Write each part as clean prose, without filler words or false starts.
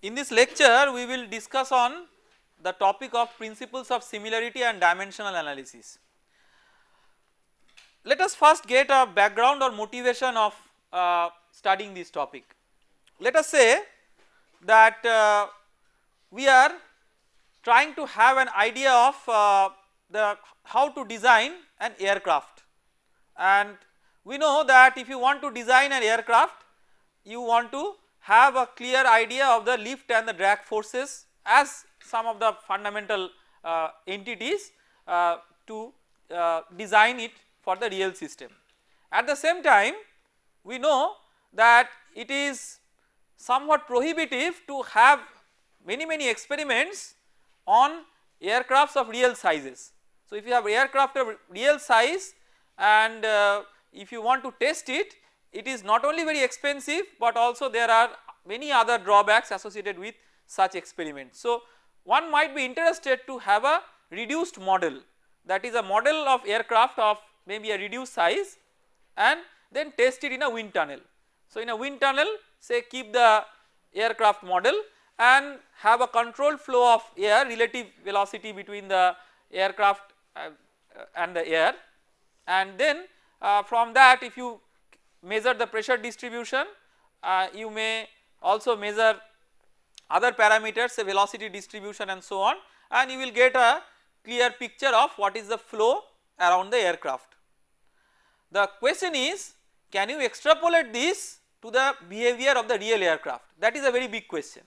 In this lecture we will discuss on the topic of principles of similarity and dimensional analysis. Let us first get a background or motivation of studying this topic. Let us say that we are trying to have an idea of how to design an aircraft, and we know that if you want to design an aircraft you want to have a clear idea of the lift and the drag forces as some of the fundamental entities to design it for the real system. At the same time we know that it is somewhat prohibitive to have many experiments on aircrafts of real sizes. So if you have aircraft of real size and if you want to test it, it is not only very expensive but also there are many other drawbacks associated with such experiments. So one might be interested to have a reduced model, that is a model of aircraft of maybe a reduced size and then test it in a wind tunnel. So in a wind tunnel say keep the aircraft model and have a controlled flow of air, relative velocity between the aircraft and the air, and then from that if you measure the pressure distribution, you may also measure other parameters say velocity distribution and so on, and you will get a clear picture of what is the flow around the aircraft. The question is, can you extrapolate this to the behavior of the real aircraft? That is a very big question.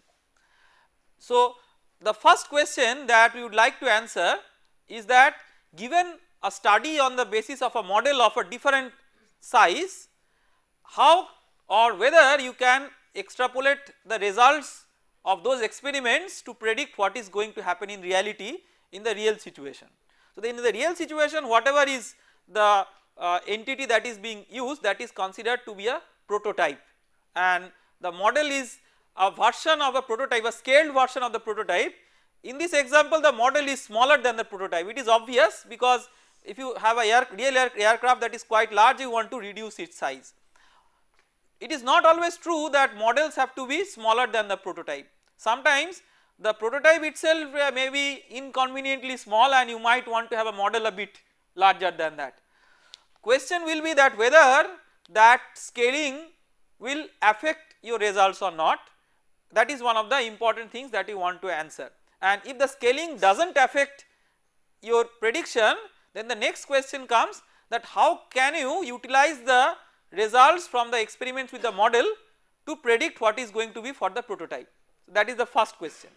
So the first question that we would like to answer is that given a study on the basis of a model of a different size, how or whether you can extrapolate the results of those experiments to predict what is going to happen in reality in the real situation. So in the real situation whatever is the entity that is being used, that is considered to be a prototype, and the model is a version of a prototype, a scaled version of the prototype. In this example the model is smaller than the prototype. It is obvious because if you have a real aircraft that is quite large, you want to reduce its size. It is not always true that models have to be smaller than the prototype. Sometimes the prototype itself may be inconveniently small and you might want to have a model a bit larger than that. Question will be that whether that scaling will affect your results or not. That is one of the important things that you want to answer, and if the scaling does not affect your prediction, then the next question comes that how can you utilize the results from the experiments with the model to predict what is going to be for the prototype. So that is the first question.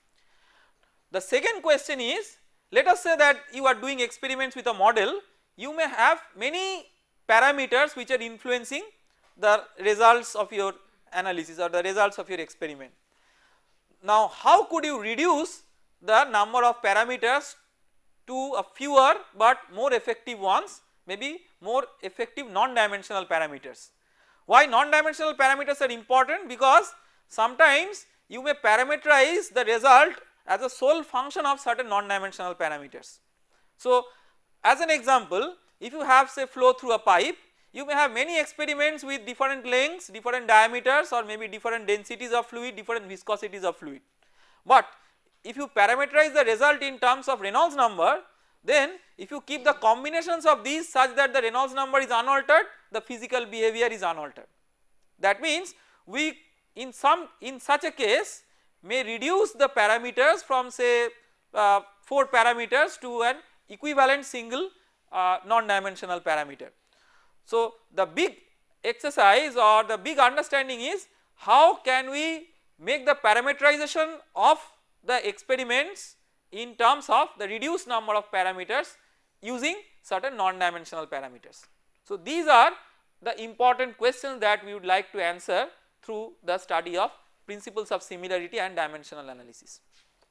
The second question is, let us say that you are doing experiments with a model, you may have many parameters which are influencing the results of your analysis or the results of your experiment. Now how could you reduce the number of parameters to a fewer but more effective ones, maybe more effective non-dimensional parameters? Why non-dimensional parameters are important? Because sometimes you may parameterize the result as a sole function of certain non-dimensional parameters. So as an example, if you have say flow through a pipe, you may have many experiments with different lengths, different diameters, or maybe different densities of fluid, different viscosities of fluid. But if you parameterize the result in terms of Reynolds number, then if you keep the combinations of these such that the Reynolds number is unaltered, the physical behavior is unaltered. That means we in such a case may reduce the parameters from say 4 parameters to an equivalent single non-dimensional parameter. So the big exercise or the big understanding is how can we make the parameterization of the experiments in terms of the reduced number of parameters using certain non-dimensional parameters. So these are the important questions that we would like to answer through the study of principles of similarity and dimensional analysis.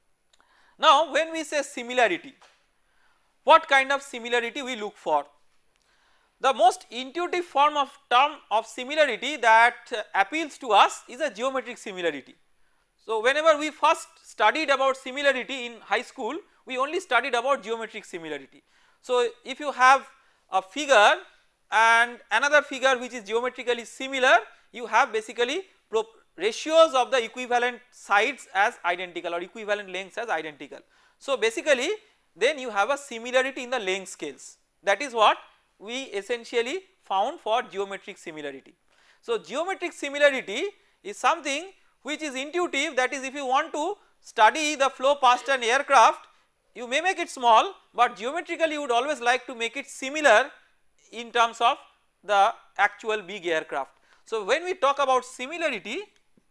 Now when we say similarity, what kind of similarity we look for? The most intuitive form of term of similarity that appeals to us is a geometric similarity. So whenever we first studied about similarity in high school, we only studied about geometric similarity. So if you have a figure and another figure which is geometrically similar, you have basically ratios of the equivalent sides as identical or equivalent lengths as identical. So basically then you have a similarity in the length scales, that is what we essentially found for geometric similarity. So geometric similarity is something which is intuitive, that is if you want to study the flow past an aircraft you may make it small, but geometrically you would always like to make it similar in terms of the actual big aircraft. So when we talk about similarity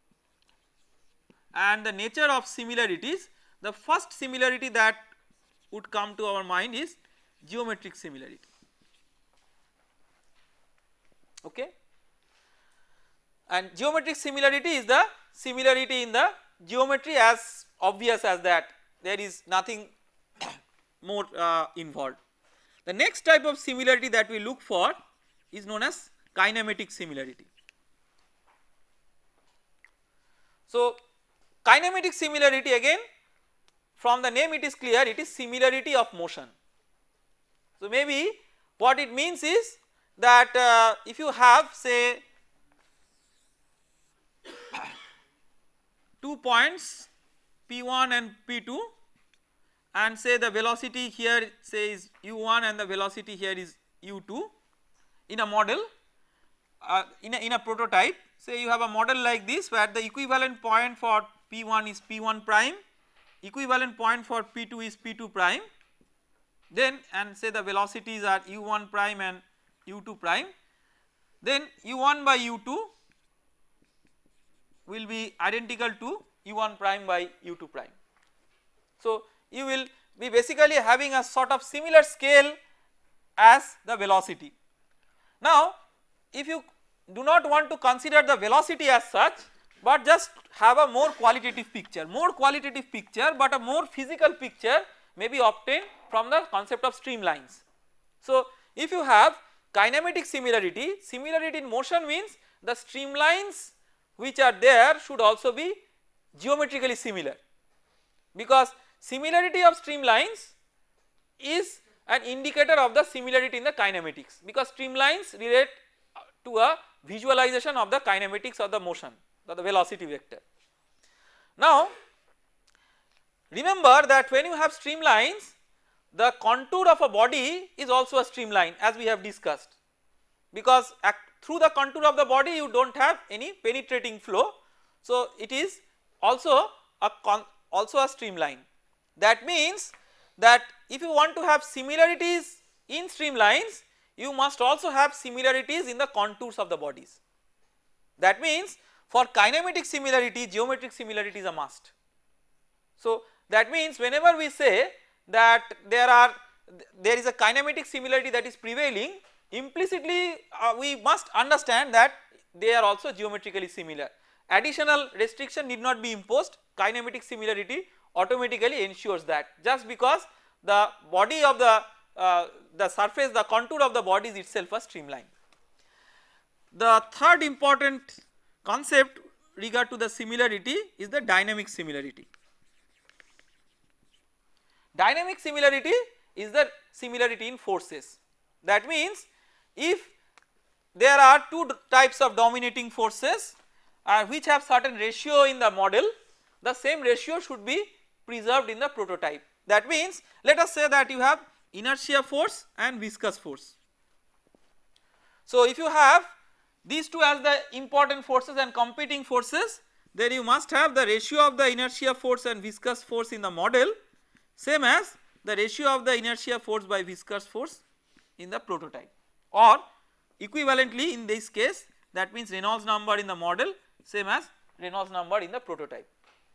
and the nature of similarities, the first similarity that would come to our mind is geometric similarity. Okay. And geometric similarity is the similarity in the geometry, as obvious as that, there is nothing more involved. The next type of similarity that we look for is known as kinematic similarity. So kinematic similarity, again from the name it is clear, it is similarity of motion. So maybe what it means is that if you have say 2 points P1 and P2 and say the velocity here say is u1 and the velocity here is u2 in a model, in a prototype, say you have a model like this where the equivalent point for P1 is P1 prime, equivalent point for P2 is P2 prime, then and say the velocities are u1 prime and u2 prime, then u1 by u2 will be identical to u1 prime by u2 prime. So you will be basically having a sort of similar scale as the velocity. Now if you do not want to consider the velocity as such, but just have a more qualitative picture, but a more physical picture may be obtained from the concept of streamlines. So if you have kinematic similarity, similarity in motion means the streamlines which are there should also be geometrically similar, because similarity of streamlines is an indicator of the similarity in the kinematics, because streamlines relate to a visualization of the kinematics of the motion or the velocity vector. Now remember that when you have streamlines, the contour of a body is also a streamline, as we have discussed, because through the contour of the body you do not have any penetrating flow. So it is also a streamline. That means that if you want to have similarities in streamlines, you must also have similarities in the contours of the bodies. That means for kinematic similarity, geometric similarity is a must. So that means whenever we say that there is a kinematic similarity that is prevailing, implicitly we must understand that they are also geometrically similar. Additional restriction need not be imposed, kinematic similarity automatically ensures that, just because the body of the surface, the contour of the body is itself a streamline. The third important concept regard to the similarity is the dynamic similarity. Dynamic similarity is the similarity in forces. That means if there are two types of dominating forces which have certain ratio in the model, the same ratio should be preserved in the prototype. That means let us say that you have inertia force and viscous force. So if you have these two as the important forces and competing forces, then you must have the ratio of the inertia force and viscous force in the model same as the ratio of the inertia force by viscous force in the prototype, or equivalently in this case that means Reynolds number in the model same as Reynolds number in the prototype.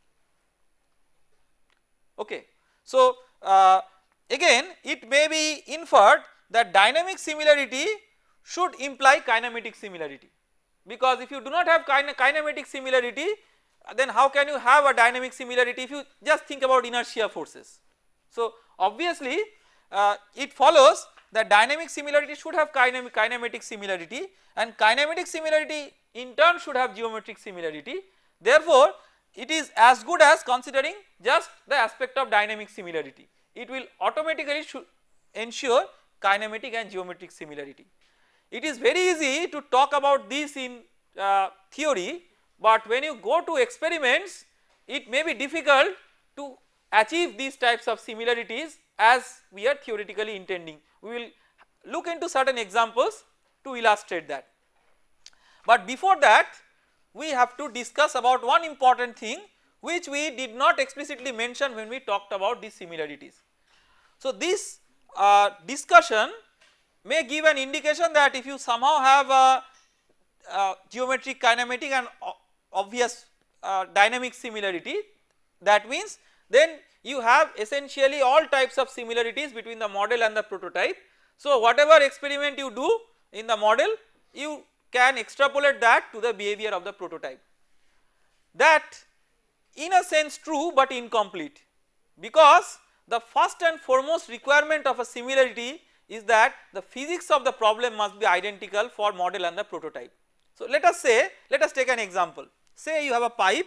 Okay. So again it may be inferred that dynamic similarity should imply kinematic similarity, because if you do not have kinematic similarity, then how can you have a dynamic similarity if you just think about inertia forces. So obviously it follows that dynamic similarity should have kinematic similarity, and kinematic similarity in turn should have geometric similarity. Therefore it is as good as considering just the aspect of dynamic similarity, it will automatically ensure kinematic and geometric similarity. It is very easy to talk about this in theory, but when you go to experiments it may be difficult to achieve these types of similarities as we are theoretically intending. We will look into certain examples to illustrate that. But before that we have to discuss about one important thing which we did not explicitly mention when we talked about these similarities. So this discussion may give an indication that if you somehow have a geometric, kinematic and obvious dynamic similarity, that means then you have essentially all types of similarities between the model and the prototype. So whatever experiment you do in the model, you can extrapolate that to the behavior of the prototype. That in a sense true but incomplete, because the first and foremost requirement of a similarity is that the physics of the problem must be identical for model and the prototype. So let us say, let us take an example. Say you have a pipe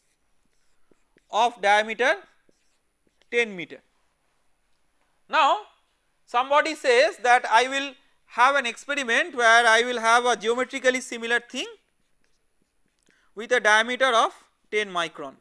of diameter 10 meter. Now somebody says that I will have an experiment where I will have a geometrically similar thing with a diameter of 10 micron.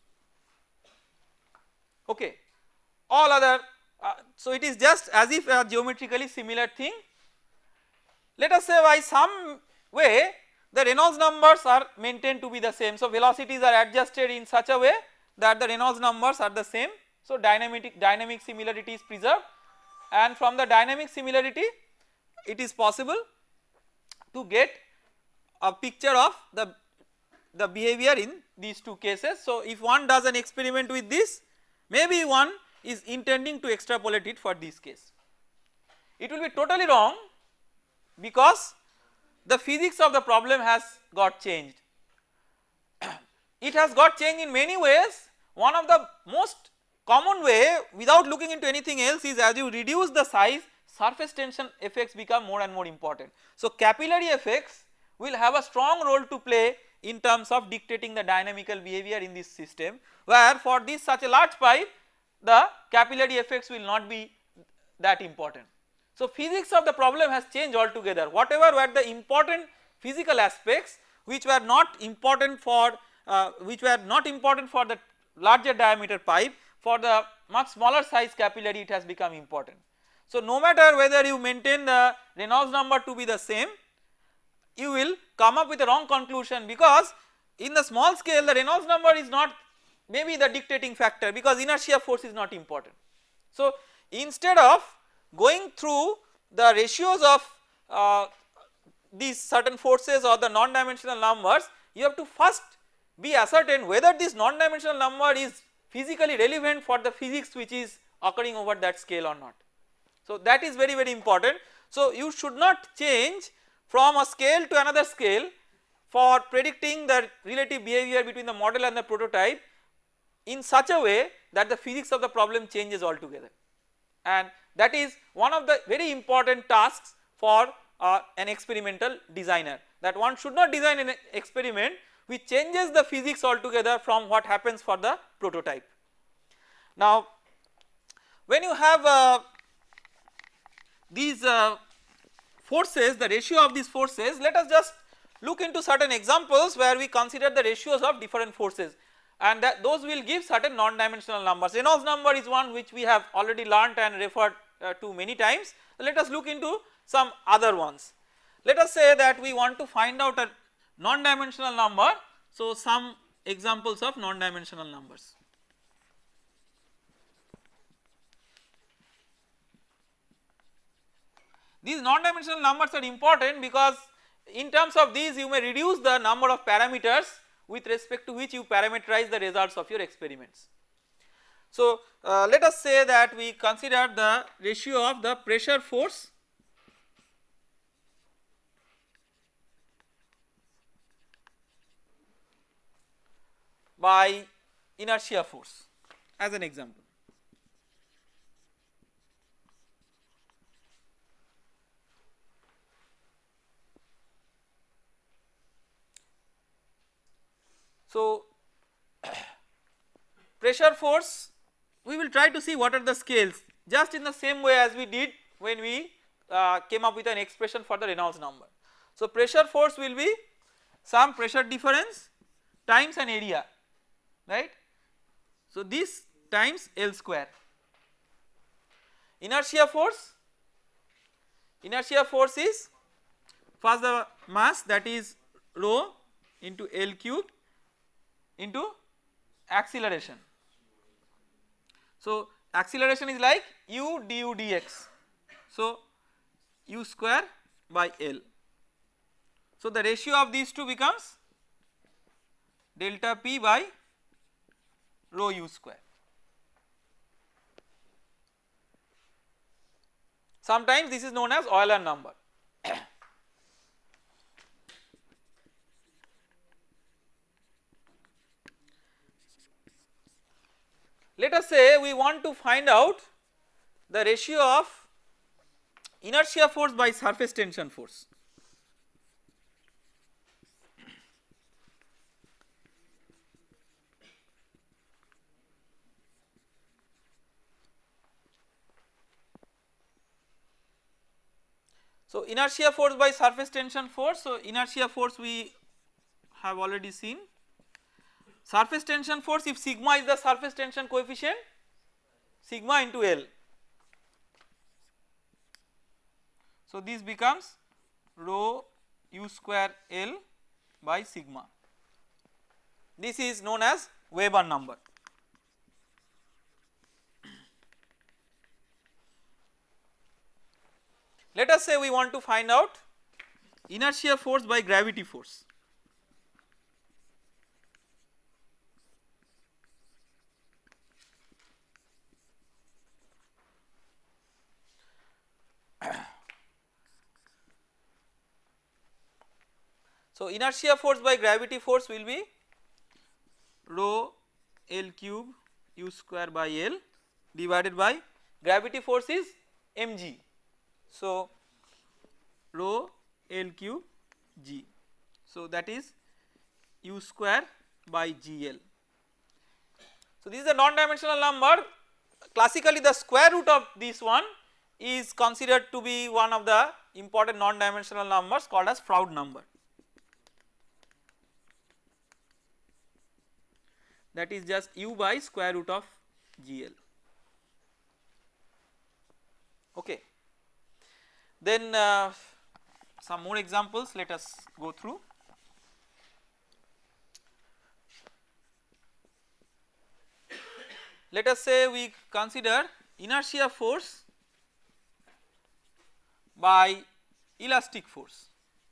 Okay, all other so it is just as if a geometrically similar thing. Let us say by some way the Reynolds numbers are maintained to be the same. So velocities are adjusted in such a way that the Reynolds numbers are the same. So dynamic similarity is preserved, and from the dynamic similarity it is possible to get a picture of the behavior in these two cases. So if one does an experiment with this, maybe one is intending to extrapolate it for this case. It will be totally wrong because the physics of the problem has got changed. It has got changed in many ways. One of the most common way, without looking into anything else, is as you reduce the size, surface tension effects become more and more important. So capillary effects will have a strong role to play in terms of dictating the dynamical behavior in this system, where for this such a large pipe the capillary effects will not be that important. So physics of the problem has changed altogether. Whatever were the important physical aspects which were not important for the larger diameter pipe, for the much smaller size capillary it has become important. So no matter whether you maintain the Reynolds number to be the same, you will come up with a wrong conclusion, because in the small scale the Reynolds number is not maybe the dictating factor, because inertia force is not important. So instead of going through the ratios of these certain forces or the non-dimensional numbers, you have to first be ascertain whether this non-dimensional number is physically relevant for the physics which is occurring over that scale or not. So that is very important. So you should not change from a scale to another scale for predicting the relative behavior between the model and the prototype in such a way that the physics of the problem changes altogether, and that is one of the very important tasks for an experimental designer, that one should not design an experiment which changes the physics altogether from what happens for the prototype. Now when you have these forces, the ratio of these forces, let us just look into certain examples where we consider the ratios of different forces, and that those will give certain non-dimensional numbers. Reynolds number is one which we have already learnt and referred to many times. Let us look into some other ones. Let us say that we want to find out a non-dimensional number. So some examples of non-dimensional numbers. These non-dimensional numbers are important because in terms of these you may reduce the number of parameters with respect to which you parameterize the results of your experiments. So let us say that we consider the ratio of the pressure force by inertia force as an example. So pressure force, we will try to see what are the scales, just in the same way as we did when we came up with an expression for the Reynolds number. So pressure force will be some pressure difference times an area, right. So this times L square. Inertia force is first the mass, that is rho into L cube into acceleration. So acceleration is like u du dx, so u square by L. So the ratio of these two becomes delta p by rho u square. Sometimes this is known as Euler number. Let us say we want to find out the ratio of inertia force by surface tension force. So inertia force by surface tension force, so inertia force we have already seen. Surface tension force, if sigma is the surface tension coefficient, sigma into L. So this becomes rho u square L by sigma. This is known as Weber number. Let us say we want to find out inertia force by gravity force. So inertia force by gravity force will be rho L cube u square by L divided by gravity force is mg. So rho L cube g, so that is u square by gl. So this is a non-dimensional number. Classically the square root of this one is considered to be one of the important non-dimensional numbers called as Froude number. That is just u by square root of gl. Okay. Then some more examples let us go through. Let us say we consider inertia force by elastic force.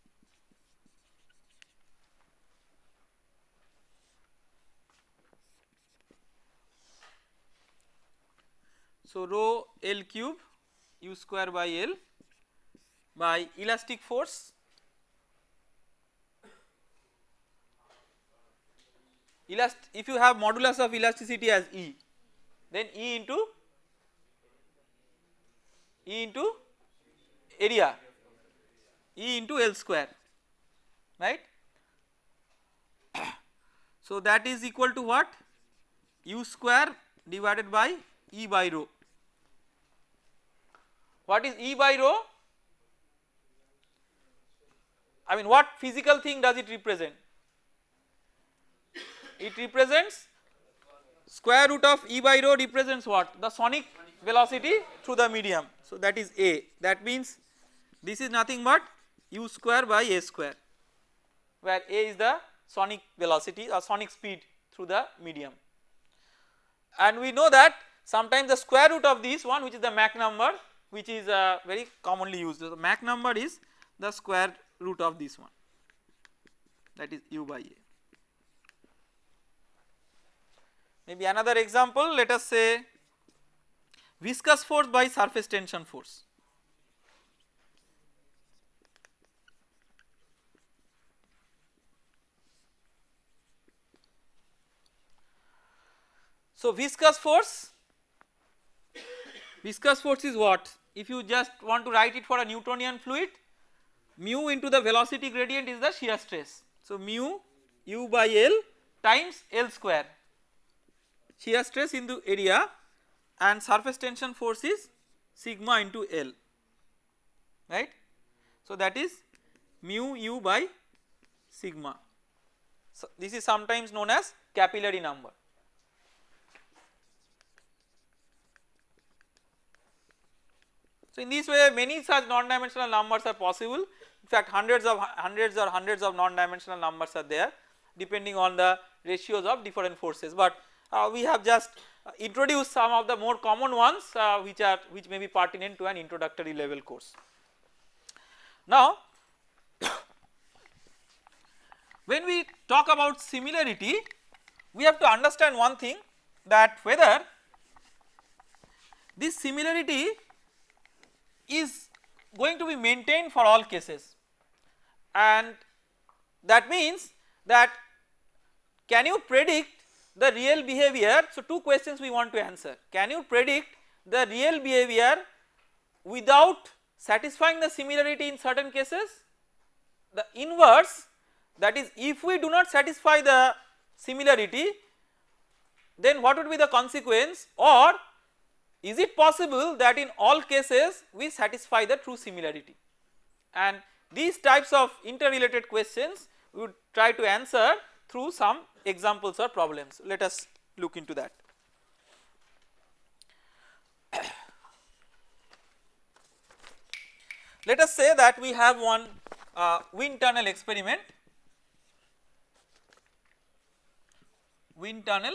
So rho L cube u square by L by elastic force. If you have modulus of elasticity as E, then E into area, E into L square, right. So that is equal to what? U square divided by E by rho. What is E by rho? I mean, what physical thing does it represent? It represents square root of E by rho represents what? The sonic velocity through the medium. So that is A. That means this is nothing but u square by a square, where A is the sonic velocity or sonic speed through the medium. And we know that sometimes the square root of this one, which is the Mach number, which is very commonly used. So the Mach number is the square root of this one, that is u by a. Maybe another example, let us say viscous force by surface tension force. So viscous force is what? If you just want to write it for a Newtonian fluid, mu into the velocity gradient is the shear stress. So mu u by L times L square, shear stress into area, and surface tension force is sigma into L, right. So that is mu u by sigma. So this is sometimes known as capillary number. So in this way many such non-dimensional numbers are possible. In fact hundreds of non-dimensional numbers are there depending on the ratios of different forces, but we have just introduced some of the more common ones which may be pertinent to an introductory level course. Now when we talk about similarity, we have to understand one thing, that whether this similarity is going to be maintained for all cases, and that means that can you predict the real behavior. So two questions we want to answer: can you predict the real behavior without satisfying the similarity in certain cases? The inverse, that is, if we do not satisfy the similarity, then what would be the consequence, or is it possible that in all cases we satisfy the true similarity? And these types of interrelated questions we would try to answer through some examples or problems. Let us look into that. Let us say that we have one wind tunnel experiment, wind tunnel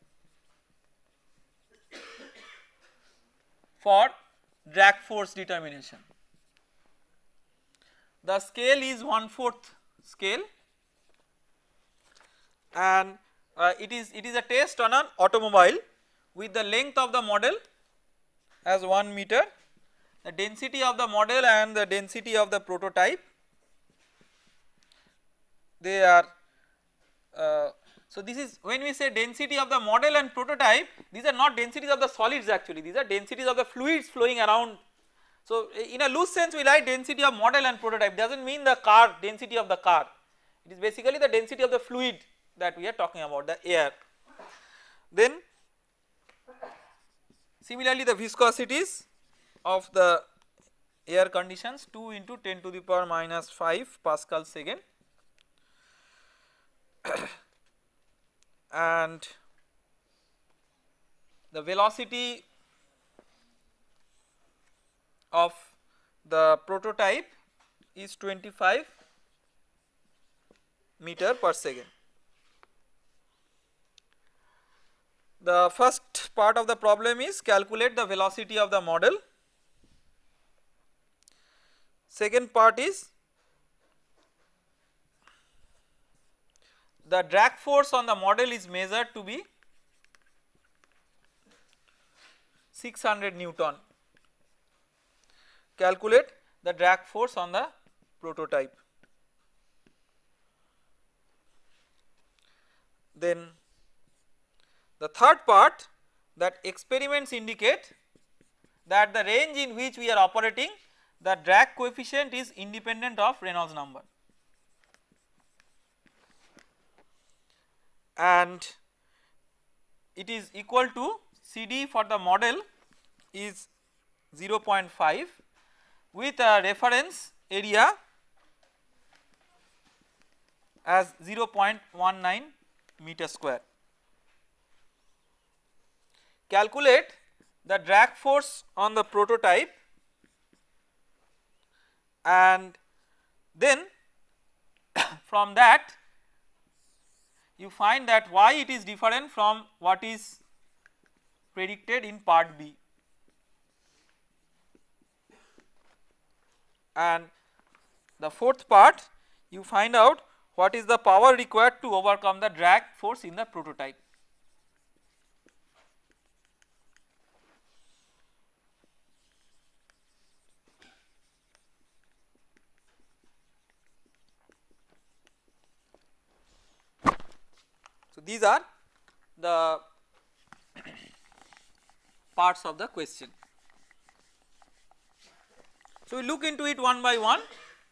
for drag force determination. The scale is 1/4 scale, and it is a test on an automobile with the length of the model as 1 meter, the density of the model and the density of the prototype, they are so this is, when we say density of the model and prototype, these are not densities of the solids actually, these are densities of the fluids flowing around. So in a loose sense we write density of model and prototype, does not mean the car, density of the car, it is basically the density of the fluid that we are talking about, the air. Then similarly the viscosities of the air conditions, 2 into 10 to the power minus 5 Pascal second, and the velocity of the prototype is 25 meter per second. The first part of the problem is calculate the velocity of the model. Second part is the drag force on the model is measured to be 600 Newton. Calculate the drag force on the prototype. Then the third part, that experiments indicate that the range in which we are operating, the drag coefficient is independent of Reynolds number, and it is equal to CD for the model is 0.5 with a reference area as 0.19 meter square. Calculate the drag force on the prototype, and then from that you find that why it is different from what is predicted in part B, and the fourth part you find out what is the power required to overcome the drag force in the prototype. So these are the parts of the question. So we look into it one by one.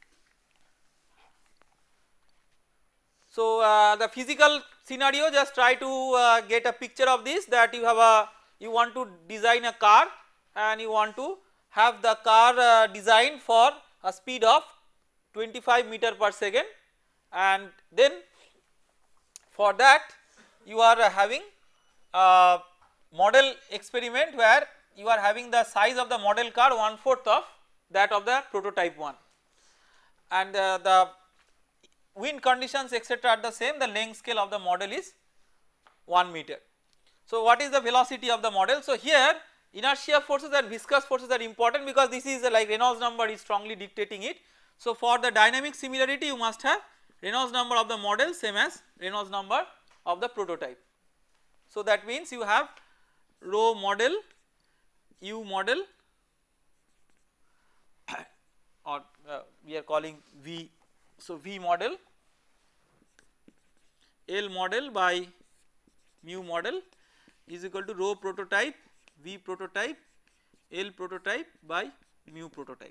So the physical scenario, just try to get a picture of this, that you have you want to design a car and you want to have the car designed for a speed of 25 meter per second, and then For that you are having a model experiment where you are having the size of the model car 1/4 of that of the prototype one, and the wind conditions etc. are the same, the length scale of the model is 1 meter. So what is the velocity of the model? So here inertia forces and viscous forces are important because this is like Reynolds number is strongly dictating it. So for the dynamic similarity you must have Reynolds number of the model same as Reynolds number of the prototype. So that means you have rho model, U model or we are calling V, so V model, L model by mu model is equal to rho prototype, V prototype, L prototype by mu prototype.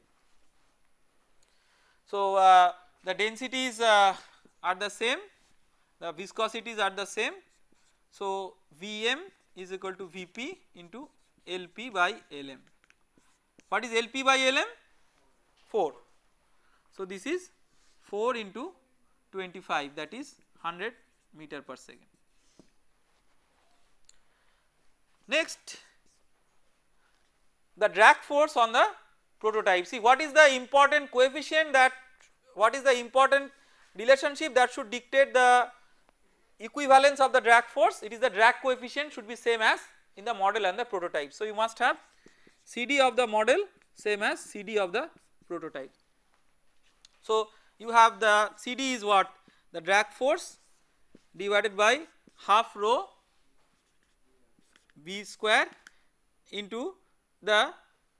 So the densities are the same, the viscosities are the same. So Vm is equal to Vp into Lp by Lm. What is Lp by Lm? 4. So this is 4 into 25, that is 100 meter per second. Next, the drag force on the prototype. See what is the important coefficient, that what is the important relationship that should dictate the equivalence of the drag force? It is the drag coefficient should be same as in the model and the prototype. So you must have CD of the model same as CD of the prototype. So you have the CD is what? The drag force divided by half rho V square into the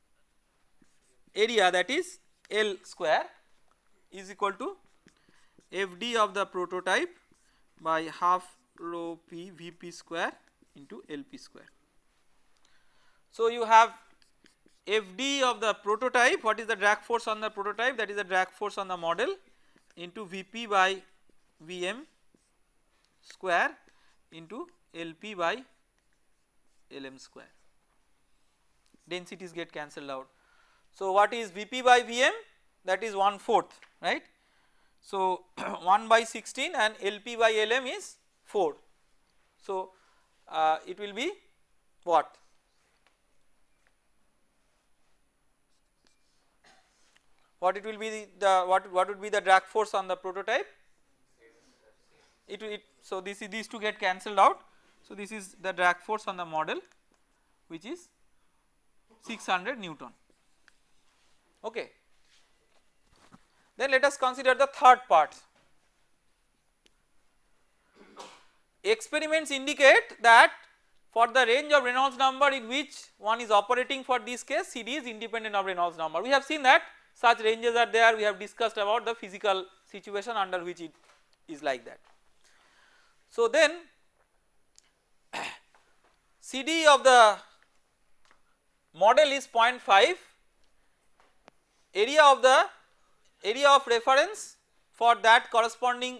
area, that is L square, is equal to FD of the prototype by half rho P Vp square into Lp square. So you have FD of the prototype, what is the drag force on the prototype, that is the drag force on the model, into Vp by Vm square into Lp by Lm square. Densities get cancelled out. So what is Vp by Vm? That is 1/4, right. So 1 by 16 and Lp by Lm is 4. So it will be what? What it will be the what would be the drag force on the prototype? So this is, these two get cancelled out. So this is the drag force on the model, which is 600 Newton. Okay. Then let us consider the third part. Experiments indicate that for the range of Reynolds number in which one is operating, for this case CD is independent of Reynolds number. We have seen that such ranges are there, we have discussed about the physical situation under which it is like that. So then CD of the model is 0.5, area of reference for that corresponding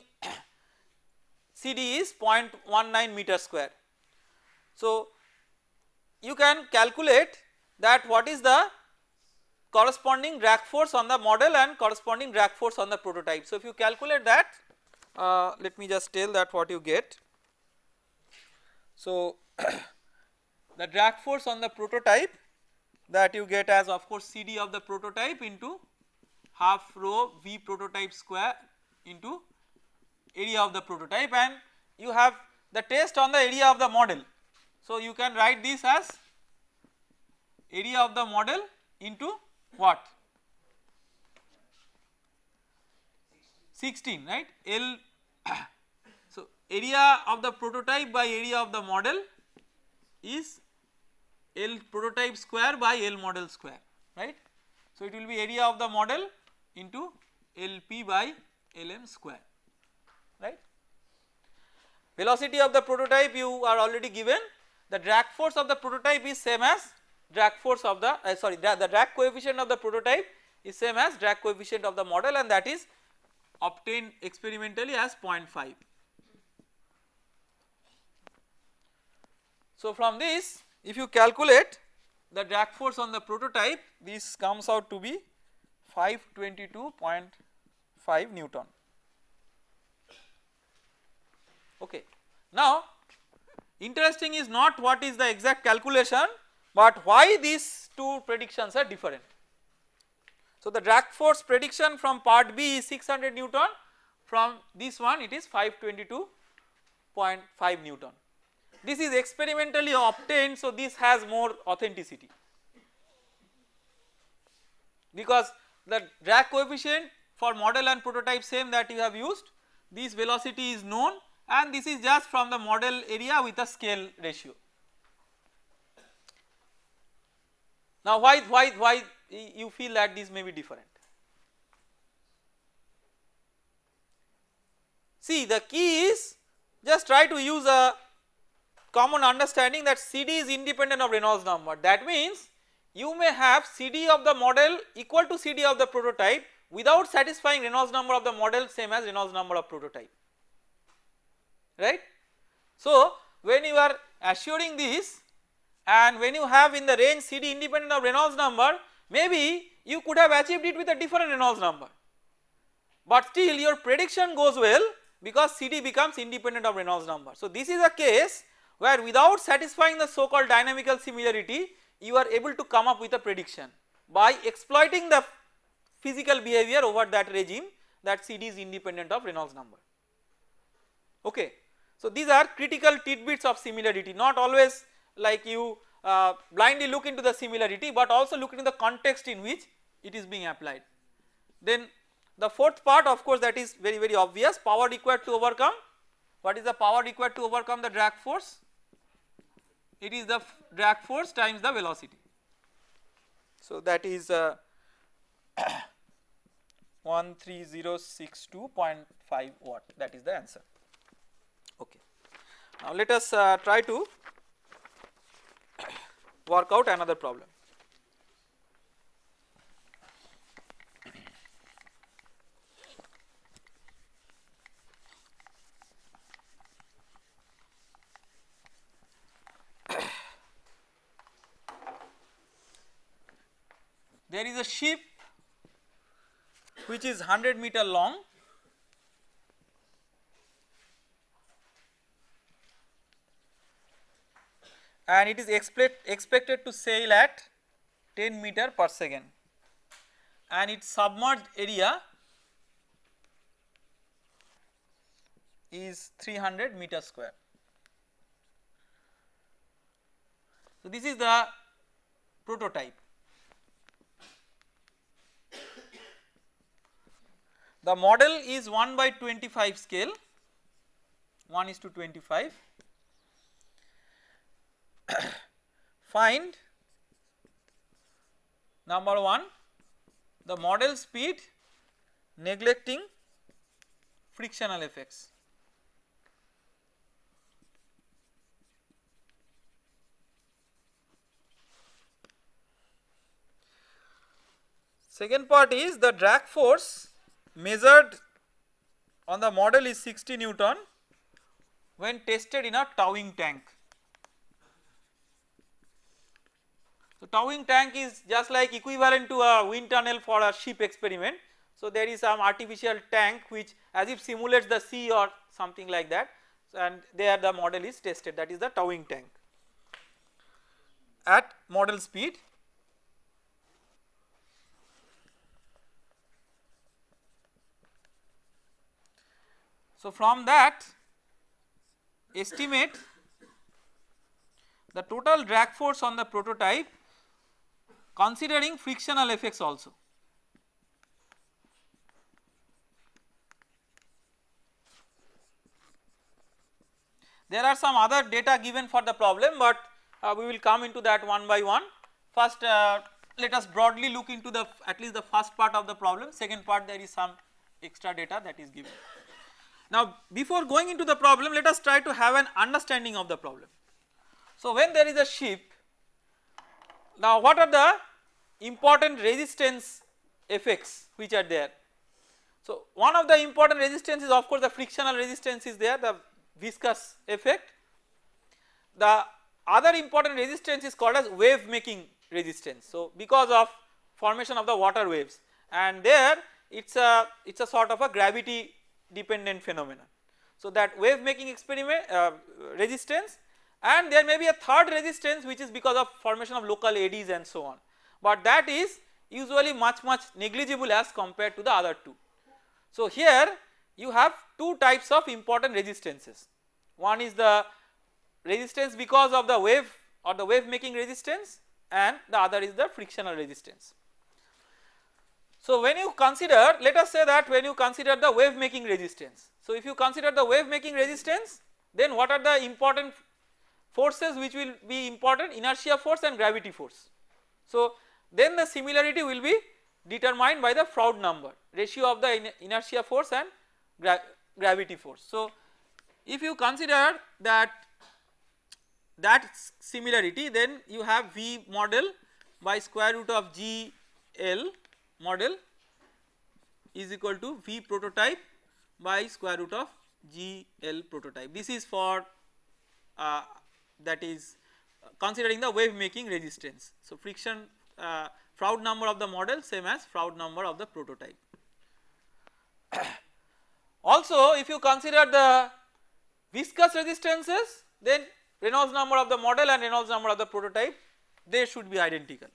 CD is 0.19 meter square. So you can calculate that what is the corresponding drag force on the model and corresponding drag force on the prototype. So if you calculate that, let me just tell that what you get. So the drag force on the prototype, that you get as of course CD of the prototype into half rho V prototype square into area of the prototype, and you have the test on the area of the model. So you can write this as area of the model into what? 16, right. L so area of the prototype by area of the model is L prototype square by L model square, right. So it will be area of the model into Lp by Lm square, right. Velocity of the prototype you are already given. The drag force of the prototype is same as drag force of the the drag coefficient of the prototype is same as drag coefficient of the model, and that is obtained experimentally as 0.5. So from this, if you calculate the drag force on the prototype, this comes out to be 522.5 Newton. Okay. Now interesting is not what is the exact calculation, but why these two predictions are different. So the drag force prediction from part B is 600 Newton, from this one it is 522.5 Newton. This is experimentally obtained, so this has more authenticity, because the drag coefficient for model and prototype same that you have used, this velocity is known and this is just from the model area with a scale ratio. Now why you feel that this may be different? See, the key is just try to use a common understanding that CD is independent of Reynolds number. That means you may have CD of the model equal to CD of the prototype without satisfying Reynolds number of the model same as Reynolds number of prototype, right. So when you are assuring this and when you have in the range CD independent of Reynolds number, maybe you could have achieved it with a different Reynolds number, but still your prediction goes well because CD becomes independent of Reynolds number. So this is a case where without satisfying the so called dynamical similarity you are able to come up with a prediction by exploiting the physical behavior over that regime that CD is independent of Reynolds number. Okay. So these are critical tidbits of similarity, not always like you blindly look into the similarity, but also look into the context in which it is being applied. Then the fourth part, of course, that is very obvious, power required to overcome. What is the power required to overcome the drag force? It is the drag force times the velocity. So that is 13062.5 watt, that is the answer. Okay. Now let us try to work out another problem. There is a ship which is 100-meter long and it is expected to sail at 10 meter per second and its submerged area is 300 meter square. So this is the prototype. The model is 1/25 scale, 1:25. Find number 1 the model speed neglecting frictional effects. Second part is the drag force measured on the model is 60 Newton when tested in a towing tank. So towing tank is just like equivalent to a wind tunnel for a ship experiment. So there is some artificial tank which as if simulates the sea or something like that, and there the model is tested, that is the towing tank at model speed. So from that estimate the total drag force on the prototype considering frictional effects also. There are some other data given for the problem, but we will come into that one by one. First let us broadly look into the at least the first part of the problem, second part there is some extra data that is given. Now before going into the problem, let us try to have an understanding of the problem. So when there is a ship, now what are the important resistance effects which are there? So one of the important resistance is of course the frictional resistance is there, the viscous effect. The other important resistance is called as wave making resistance. So because of formation of the water waves, and there it's a sort of a gravity dependent phenomenon. So that wave making experiment resistance, and there may be a third resistance which is because of formation of local eddies and so on, but that is usually much negligible as compared to the other two. So here you have two types of important resistances. One is the resistance because of the wave or the wave making resistance, and the other is the frictional resistance. So when you consider, let us say that when you consider the wave making resistance, so if you consider the wave making resistance, then what are the important forces which will be important? Inertia force and gravity force. So then the similarity will be determined by the Froude number, ratio of the inertia force and gravity force. So if you consider that similarity, then you have V model by square root of G L model is equal to V prototype by square root of G L prototype. This is for that is considering the wave making resistance. So friction Froude number of the model same as Froude number of the prototype. Also if you consider the viscous resistances, then Reynolds number of the model and Reynolds number of the prototype, they should be identical.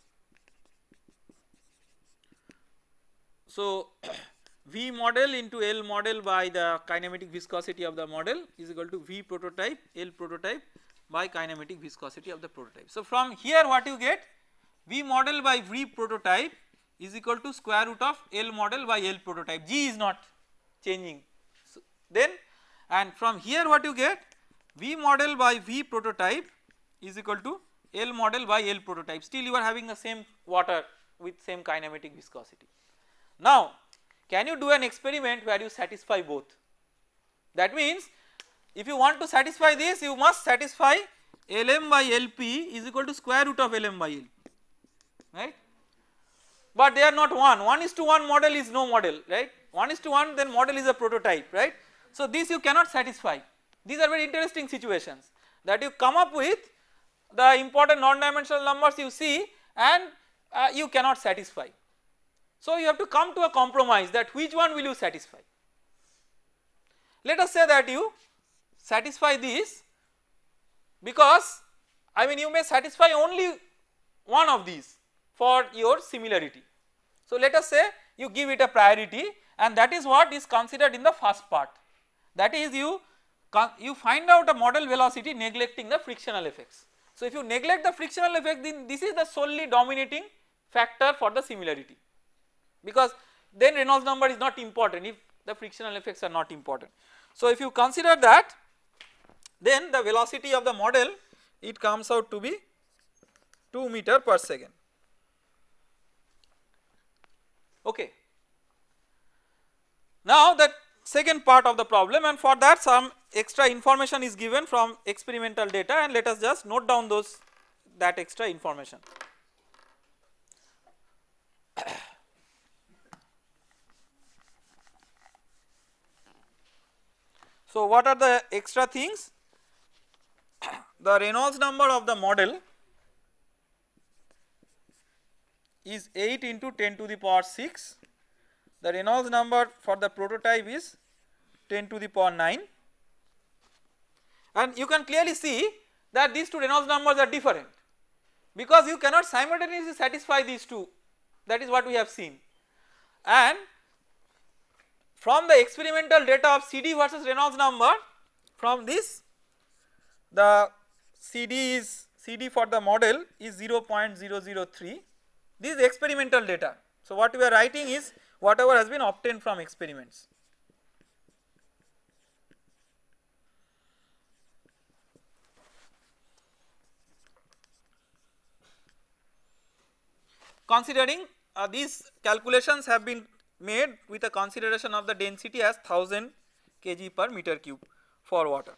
So V model into L model by the kinematic viscosity of the model is equal to V prototype L prototype by kinematic viscosity of the prototype. So from here what you get, V model by V prototype is equal to square root of L model by L prototype, G is not changing. So then, and from here what you get, V model by V prototype is equal to L model by L prototype, still you are having the same water with same kinematic viscosity. Now can you do an experiment where you satisfy both? That means if you want to satisfy this, you must satisfy Lm by Lp is equal to square root of Lm by L, right, but they are not 1:1 model is no model, right, 1:1 then model is a prototype, right. So this you cannot satisfy. These are very interesting situations that you come up with the important non-dimensional numbers you see and you cannot satisfy. So you have to come to a compromise that which one will you satisfy. Let us say that you satisfy this, because I mean you may satisfy only one of these for your similarity. So let us say you give it a priority, and that is what is considered in the first part, that is you find out a model velocity neglecting the frictional effects. So if you neglect the frictional effect, then this is the solely dominating factor for the similarity, because then Reynolds number is not important if the frictional effects are not important. So if you consider that, then the velocity of the model, it comes out to be 2 meter per second. Okay. Now the second part of the problem, and for that some extra information is given from experimental data, and let us just note down that extra information. So what are the extra things? The Reynolds number of the model is 8 into 10 to the power 6, the Reynolds number for the prototype is 10 to the power 9, and you can clearly see that these two Reynolds numbers are different, because you cannot simultaneously satisfy these two, that is what we have seen. And from the experimental data of CD versus Reynolds number, from this the CD for the model is 0.003, this is experimental data. So what we are writing is whatever has been obtained from experiments. Considering these calculations have been made with a consideration of the density as 1000 kg per meter cube for water.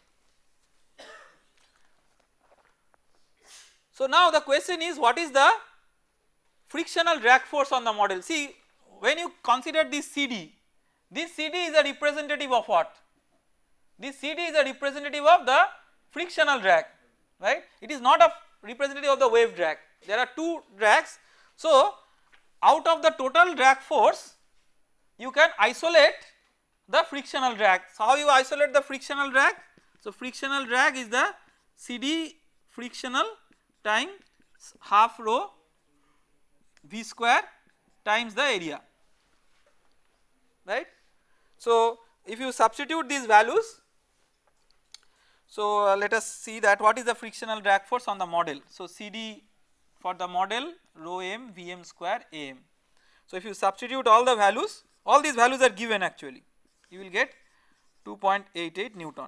So now the question is, what is the frictional drag force on the model? See, when you consider this CD is a representative of what? This CD is a representative of the frictional drag, right? It is not a representative of the wave drag. There are two drags. So out of the total drag force, you can isolate the frictional drag. So how you isolate the frictional drag? So frictional drag is the CD frictional times half rho V square times the area, right. So if you substitute these values, so let us see that what is the frictional drag force on the model. So CD for the model rho m Vm square Am. So if you substitute all the values, all these values are given actually, you will get 2.88 Newton.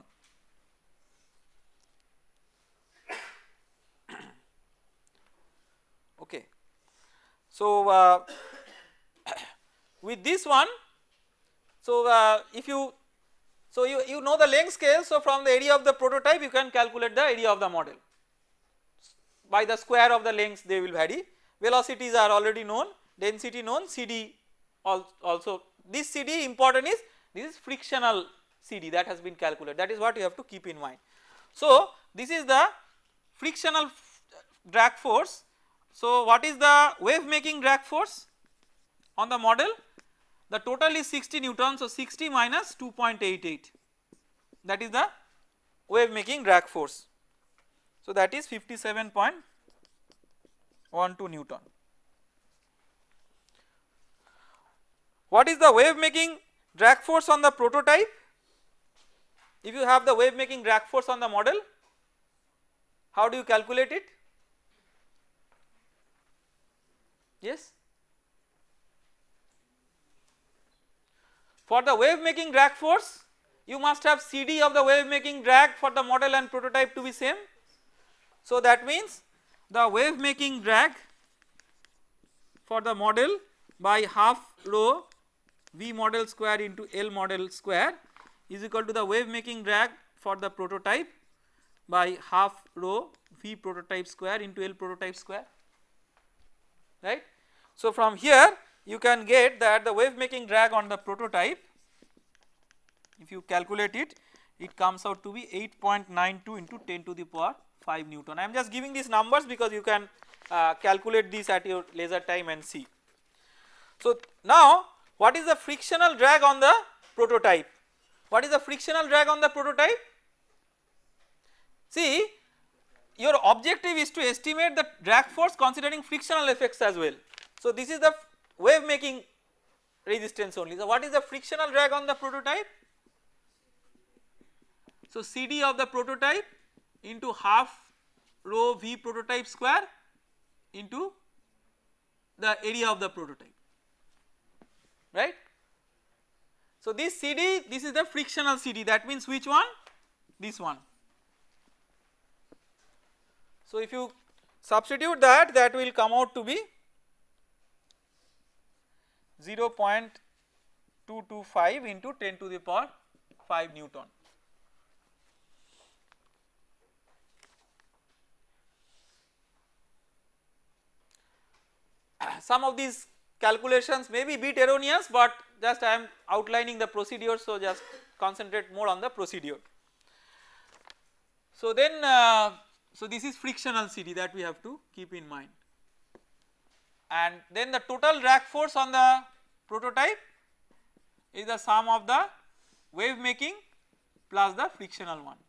Okay. So with this one, so if you, so you know the length scale, so from the area of the prototype you can calculate the area of the model. By the square of the lengths they will vary, velocities are already known, density known, CD also, this CD important is, this is frictional CD that has been calculated, that is what you have to keep in mind. So this is the frictional drag force. So what is the wave making drag force on the model? The total is 60 Newton, so 60 minus 2.88, that is the wave making drag force. So that is 57.12 Newton. What is the wave making drag force on the prototype? If you have the wave making drag force on the model, how do you calculate it? Yes. For the wave making drag force, you must have CD of the wave making drag for the model and prototype to be same. So that means the wave making drag for the model by half rho V model square into L model square is equal to the wave making drag for the prototype by half rho V prototype square into L prototype square, right. So from here you can get that the wave making drag on the prototype, if you calculate it, it comes out to be 8.92 into 10 to the power 5 Newton. I am just giving these numbers because you can calculate this at your leisure time and see. So now what is the frictional drag on the prototype? What is the frictional drag on the prototype? See, your objective is to estimate the drag force considering frictional effects as well. So this is the wave making resistance only. So what is the frictional drag on the prototype? So CD of the prototype into half rho V prototype square into the area of the prototype, right. So this CD, this is the frictional CD, that means which one? This one. So if you substitute that, that will come out to be 0.225 into 10 to the power 5 Newton. Some of these calculations may be a bit erroneous, but just I am outlining the procedure, so just concentrate more on the procedure. So then so this is frictional CD that we have to keep in mind, and then the total drag force on the prototype is the sum of the wave making plus the frictional one,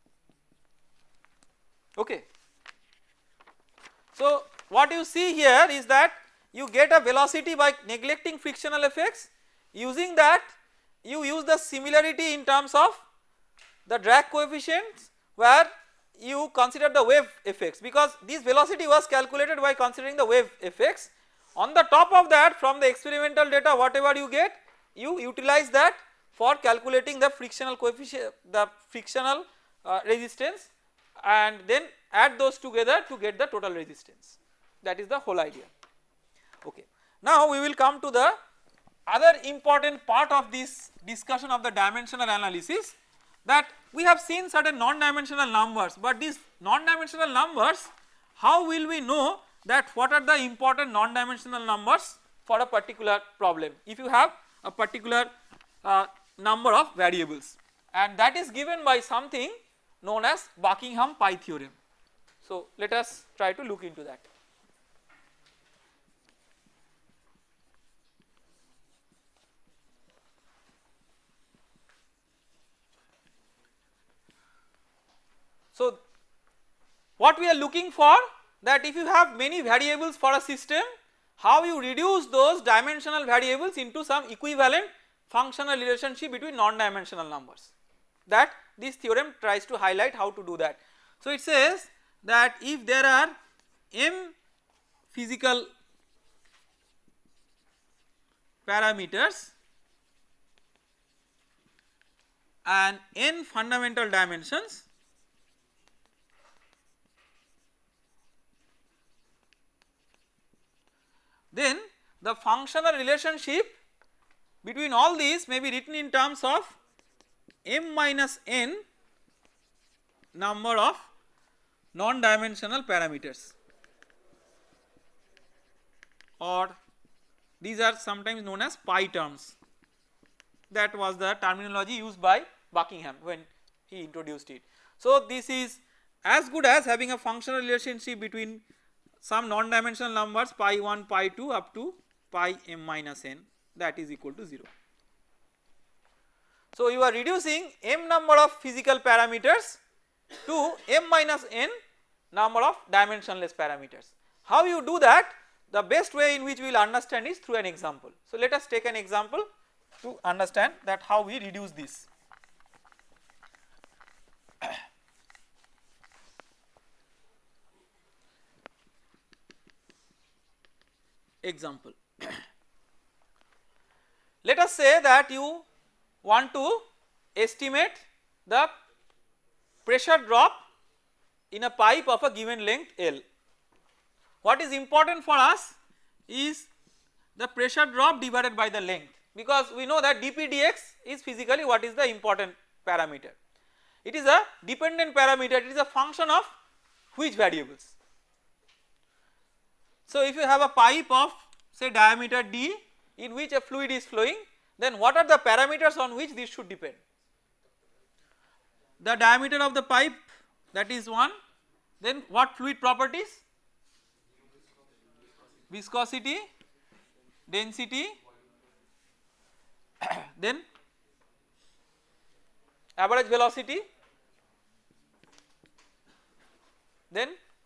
okay. So what you see here is that you get a velocity by neglecting frictional effects. Using that you use the similarity in terms of the drag coefficients, where you consider the wave effects, because this velocity was calculated by considering the wave effects. On the top of that, from the experimental data whatever you get, you utilize that for calculating the frictional coefficient, the frictional resistance, and then add those together to get the total resistance. That is the whole idea, okay. Now we will come to the other important part of this discussion of the dimensional analysis, that we have seen certain non-dimensional numbers, but these non-dimensional numbers, how will we know that what are the important non-dimensional numbers for a particular problem if you have a particular number of variables, and that is given by something known as Buckingham pi theorem. So let us try to look into that. So what we are looking for, that if you have many variables for a system, how you reduce those dimensional variables into some equivalent functional relationship between non-dimensional numbers, that this theorem tries to highlight how to do that. So it says that if there are m physical parameters and n fundamental dimensions, then the functional relationship between all these may be written in terms of m minus n number of non-dimensional parameters, or these are sometimes known as pi terms. That was the terminology used by Buckingham when he introduced it. So this is as good as having a functional relationship between some non-dimensional numbers pi 1, pi 2 up to pi m minus n, that is equal to 0. So you are reducing m number of physical parameters to m minus n number of dimensionless parameters. How you do that? The best way in which we will understand is through an example. So let us take an example to understand that how we reduce this. Example. Let us say that you want to estimate the pressure drop in a pipe of a given length L. What is important for us is the pressure drop divided by the length, because we know that dp dx is physically what is the important parameter. It is a dependent parameter, it is a function of which variables. So if you have a pipe of say diameter d in which a fluid is flowing, then what are the parameters on which this should depend? The diameter of the pipe, that is one, then what fluid properties? Viscosity, density, then average velocity, then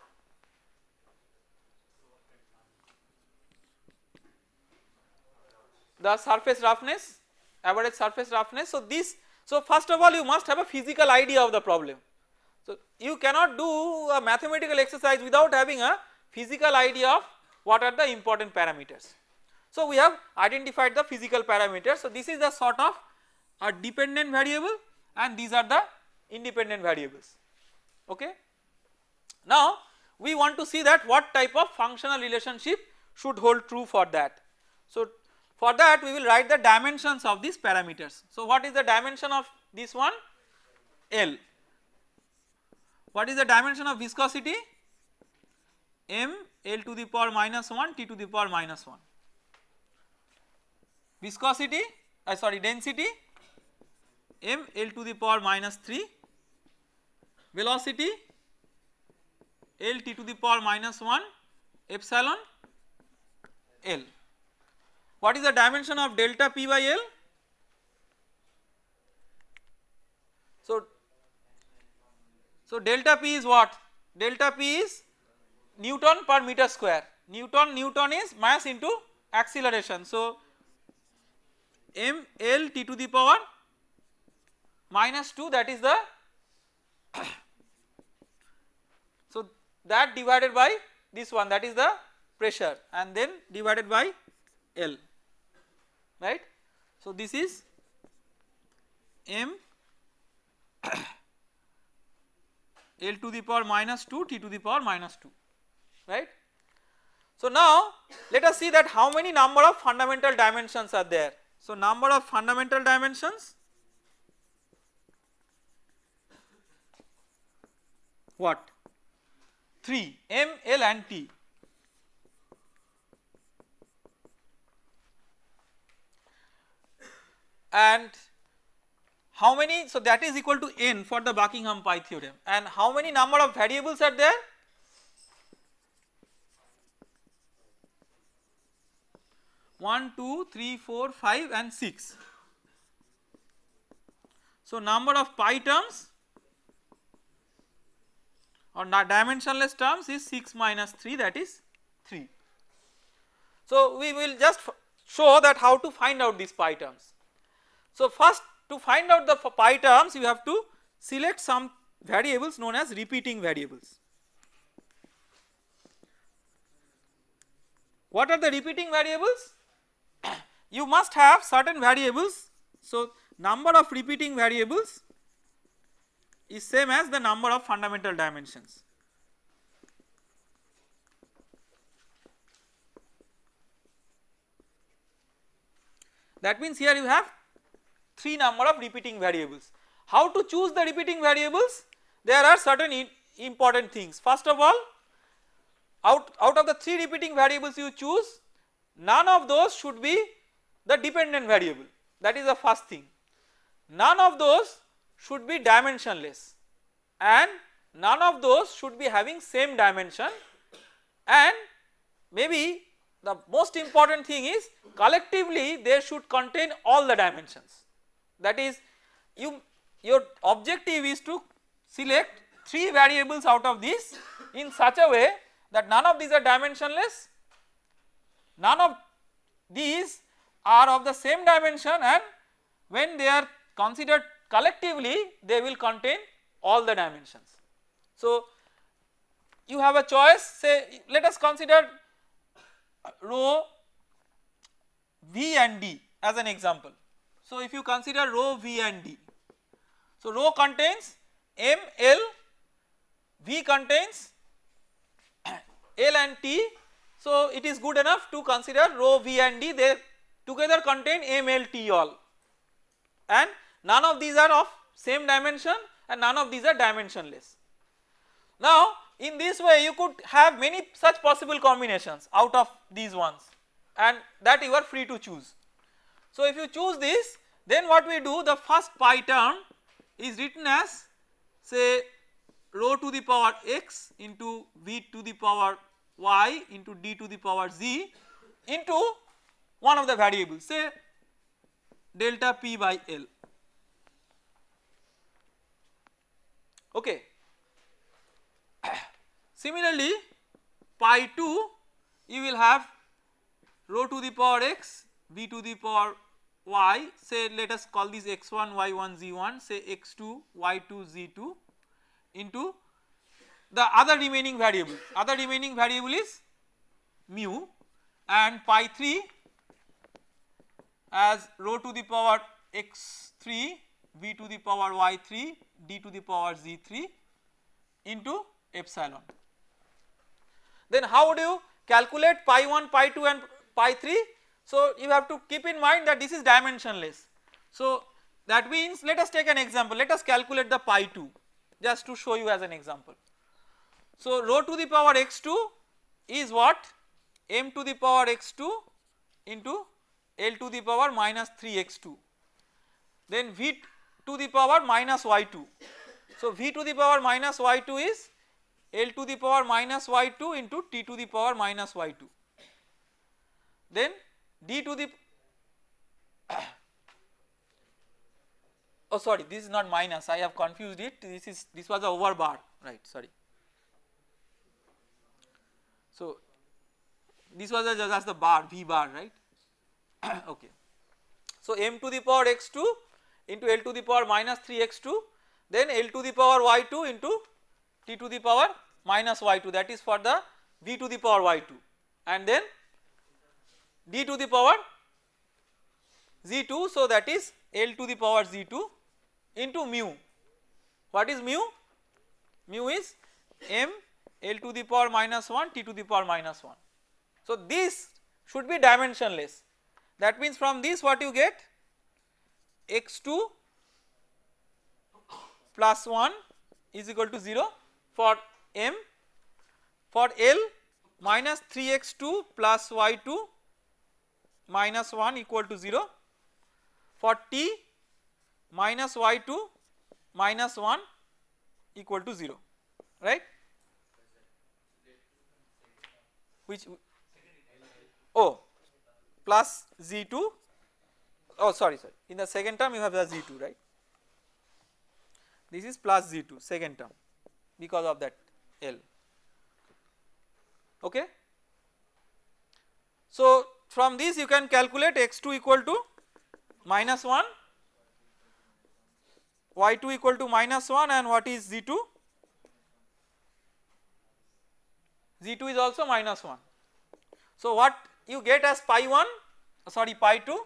the surface roughness, average surface roughness. So this, so first of all you must have a physical idea of the problem. So you cannot do a mathematical exercise without having a physical idea of what are the important parameters. So we have identified the physical parameters. So this is the sort of a dependent variable and these are the independent variables, okay. Now we want to see that what type of functional relationship should hold true for that. So for that we will write the dimensions of these parameters. So what is the dimension of this one? L. What is the dimension of viscosity? M L to the power minus 1 T to the power minus 1. Viscosity, density M L to the power minus 3. Velocity L T to the power minus 1 epsilon L. What is the dimension of delta P by L? So delta P is what? Delta P is Newton per meter square. Newton is mass into acceleration. So m L T to the power minus 2, that is the so that divided by this one, that is the pressure, and then divided by L, right. So this is m L to the power minus 2 T to the power minus 2, right. So now let us see that how many number of fundamental dimensions are there. So number of fundamental dimensions, what? 3, M, L and T. And how many, so that is equal to n for the Buckingham pi theorem, and how many number of variables are there? 1, 2, 3, 4, 5 and 6. So number of pi terms or dimensionless terms is 6 minus 3, that is 3. So we will just show that how to find out these pi terms. So first, to find out the pi terms, you have to select some variables known as repeating variables. What are the repeating variables? You must have certain variables. So number of repeating variables is same as the number of fundamental dimensions. That means here you have 3 number of repeating variables. How to choose the repeating variables? There are certain important things. First of all, out of the 3 repeating variables you choose, none of those should be the dependent variable, that is the first thing. None of those should be dimensionless, and none of those should be having same dimension, and maybe the most important thing is collectively they should contain all the dimensions. That is, your objective is to select 3 variables out of this in such a way that none of these are dimensionless, none of these are of the same dimension, and when they are considered collectively they will contain all the dimensions. So you have a choice, say let us consider row V and D as an example. So if you consider row V and D, so row contains M, L, V contains L and T, so it is good enough to consider row V and D, they together contain M, L, T all, and none of these are of same dimension and none of these are dimensionless. Now in this way you could have many such possible combinations out of these ones, and that you are free to choose. So if you choose this, then what we do, the first pi term is written as, say, rho to the power x into v to the power y into d to the power z into one of the variables, say delta p by L. Okay. Similarly, pi 2 you will have rho to the power x, v to the power y, say let us call this x1, y1, z1, say x2, y2, z2 into the other remaining variable. Other remaining variable is mu, and pi 3 as rho to the power x3, v to the power y3, d to the power z3 into epsilon. Then how do you calculate pi 1, pi 2 and pi 3? So you have to keep in mind that this is dimensionless. So that means, let us take an example, let us calculate the pi 2 just to show you as an example. So rho to the power x2 is what? M to the power x2 into L to the power minus 3x2, then v to the power minus y2. So v to the power minus y2 is L to the power minus y2 into t to the power minus y2, then d to the oh sorry, this is not minus, I have confused it, this was a over bar, right, sorry. So this was just the bar, v bar, right. Okay. So m to the power x2 into L to the power minus 3x2, then L to the power y2 into t to the power minus y2, that is for the v to the power y2, and then d to the power z2, so that is L to the power z2 into mu. What is mu? Mu is m L to the power minus 1 t to the power minus 1. So this should be dimensionless. That means from this what you get, x2 plus 1 is equal to 0 for m, for L minus 3x2 plus y2 minus 1 equal to 0, for t minus y2 minus 1 equal to 0, right. Which, oh, plus z2, oh sorry, in the second term you have the z2, right. This is plus z2 second term because of that L. Okay. So from this you can calculate x2 equal to minus 1, y2 equal to minus 1, and what is z2? Z2 is also minus 1. So what you get as pi 1, sorry, pi 2,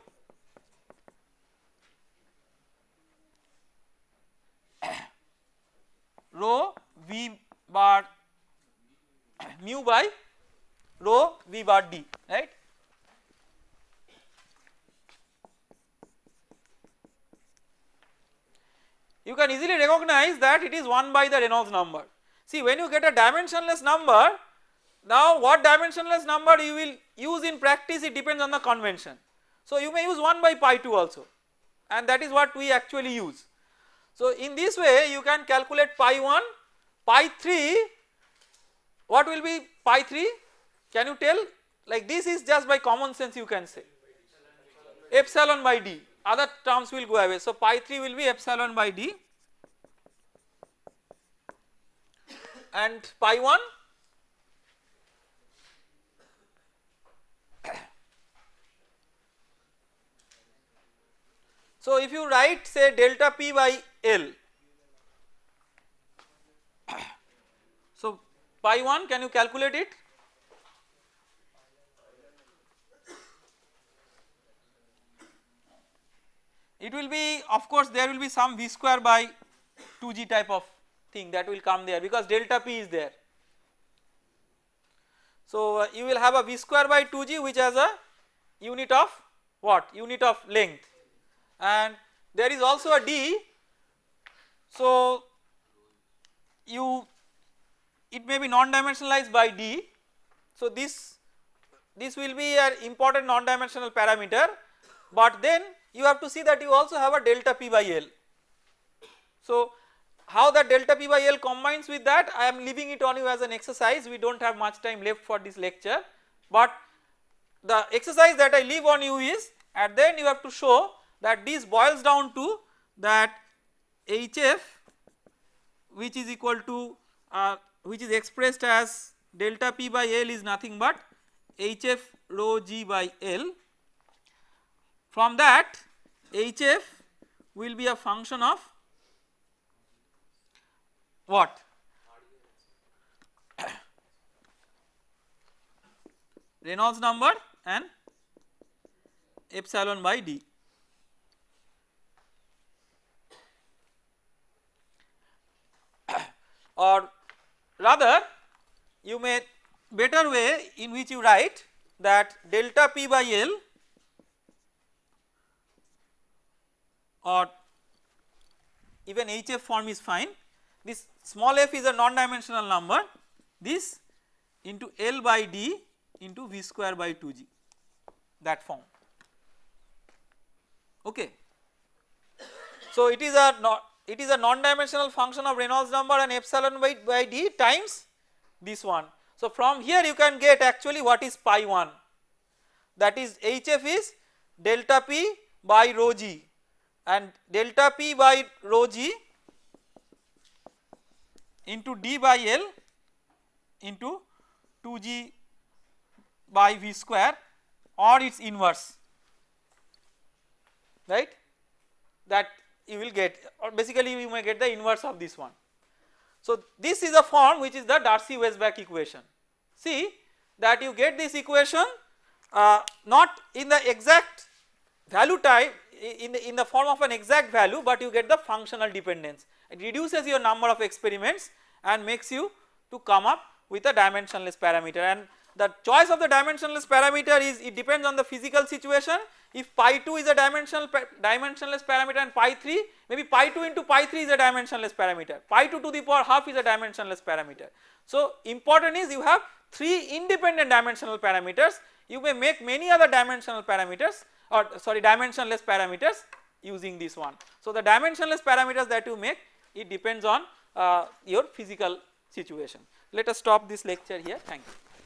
rho v bar mu by rho v bar d, right. You can easily recognize that it is 1 by the Reynolds number. See, when you get a dimensionless number, now what dimensionless number you will use in practice, it depends on the convention. So you may use 1 by pi 2 also, and that is what we actually use. So in this way you can calculate pi 1, pi 3, what will be pi 3? Can you tell? Like this is just by common sense you can say epsilon by d, other terms will go away. So pi 3 will be epsilon by d, and pi 1 so if you write say delta p by L, so pi 1, can you calculate it? It will be, of course there will be some v square by 2g type of thing that will come there because delta p is there. So you will have a v square by 2g which has a unit of what? Unit of length, and there is also a d. So it may be non-dimensionalized by d. So this will be an important non-dimensional parameter, but then you have to see that you also have a delta p by L. So how that delta p by L combines with that, I am leaving it on you as an exercise. We do not have much time left for this lecture, but the exercise that I leave on you is, and then you have to show that this boils down to that HF which is equal to which is expressed as delta p by L is nothing but HF rho g by L. From that HF will be a function of what? Reynolds number and epsilon by d. Or rather you may better way in which you write that delta p by L, or even HF form is fine. This small f is a non-dimensional number, this into L by d into v square by 2g, that form. Okay. So it is a non-dimensional function of Reynolds number and epsilon by d times this one. So from here you can get actually what is pi 1, that is HF is delta p by rho g, and delta p by rho g into d by L into 2g by v square or its inverse, right, that you will get, or basically you may get the inverse of this one. So this is a form which is the Darcy-Weisbach equation. See that you get this equation not in the exact value type, in the form of an exact value, but you get the functional dependence. It reduces your number of experiments and makes you to come up with a dimensionless parameter, and the choice of the dimensionless parameter is, it depends on the physical situation. If pi 2 is a dimensionless parameter and pi 3, maybe pi 2 into pi 3 is a dimensionless parameter, pi 2 to the power half is a dimensionless parameter. So important is you have 3 independent dimensional parameters. You may make many other dimensional parameters, or sorry, dimensionless parameters using this one. So the dimensionless parameters that you make, it depends on your physical situation. Let us stop this lecture here. Thank you.